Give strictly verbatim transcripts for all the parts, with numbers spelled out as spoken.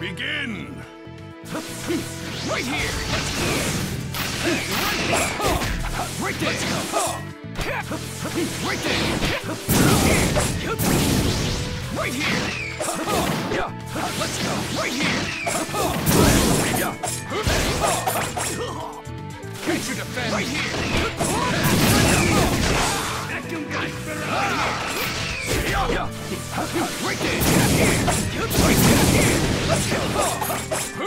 Begin! Right here! Right there! Let's go! Right there! Right here! Let's go! Right here! Can't you defend? Right here! Vacuum gun! Right there! Right here! Let's go!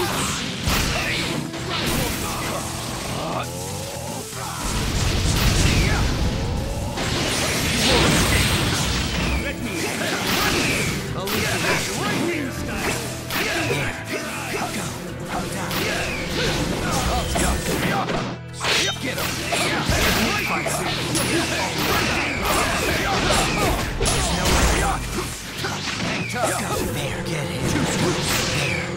Let me I'll leave the right wing style. Get him! There, get it. There.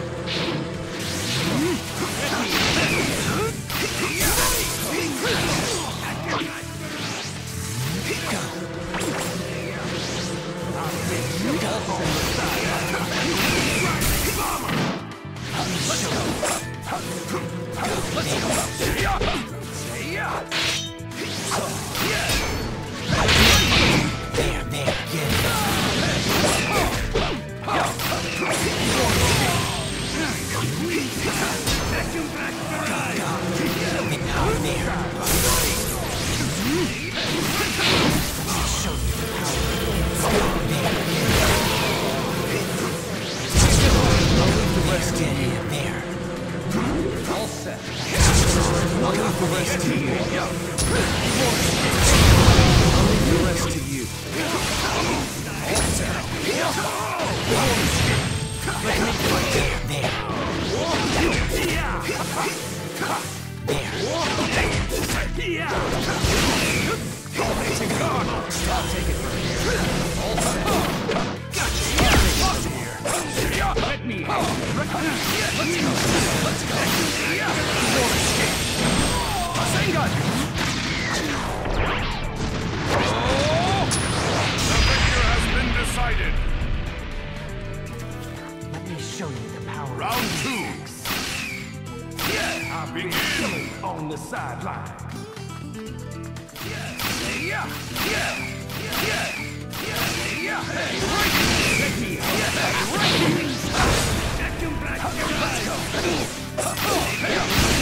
On the sideline. Yeah, yeah, yeah, yeah, yeah. Hey, right. Let me. Yeah, right. Vacuum back. Let's go. Hey,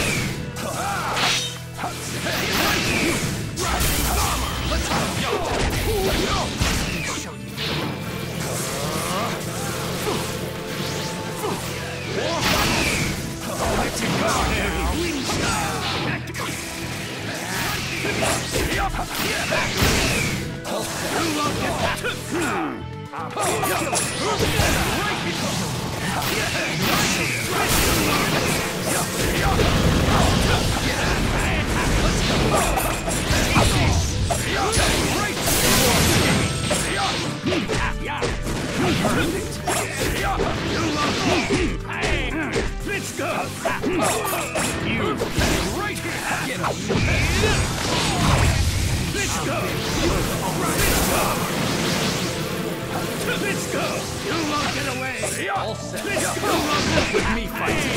right. Right. Let's go. Yo. Show you. Let's go. Wing style. Let's go! You right here! Get up! Let's go! Let's go! Let's go! You won't get away! All set! Let's go! With me fighting!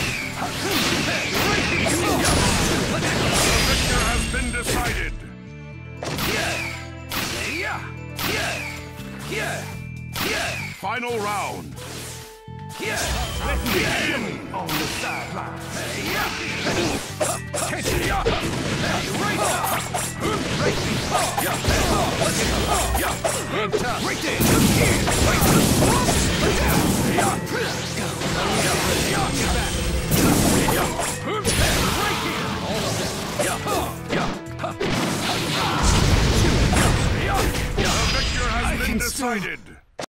The victor has been decided! Yeah! Yeah! Yeah! Yeah! Yeah! Final round! Yeah! Let me in! On the sideline! Hey, yeah! Catch it! Yeah! Hey, right now! Right there! Yeah! Let's go! Yeah! Hand top! Right there! Here! Right there! Yeah! Yeah! Go! Yeah! Get back! Yeah! Right here! All set! Yeah! Yeah! The victor has been decided!